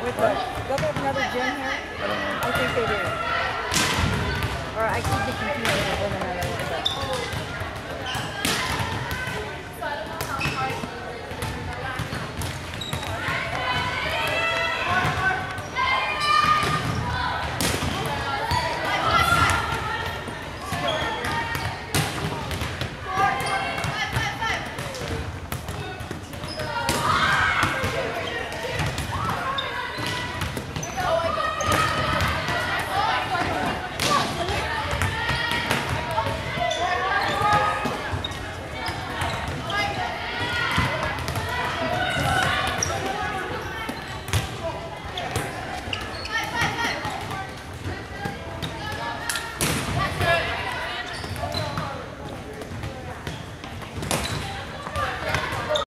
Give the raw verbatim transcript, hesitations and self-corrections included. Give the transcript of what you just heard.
With What? the, don't they have another gym here? I don't know. I think they do. Or I could be confusing with one another.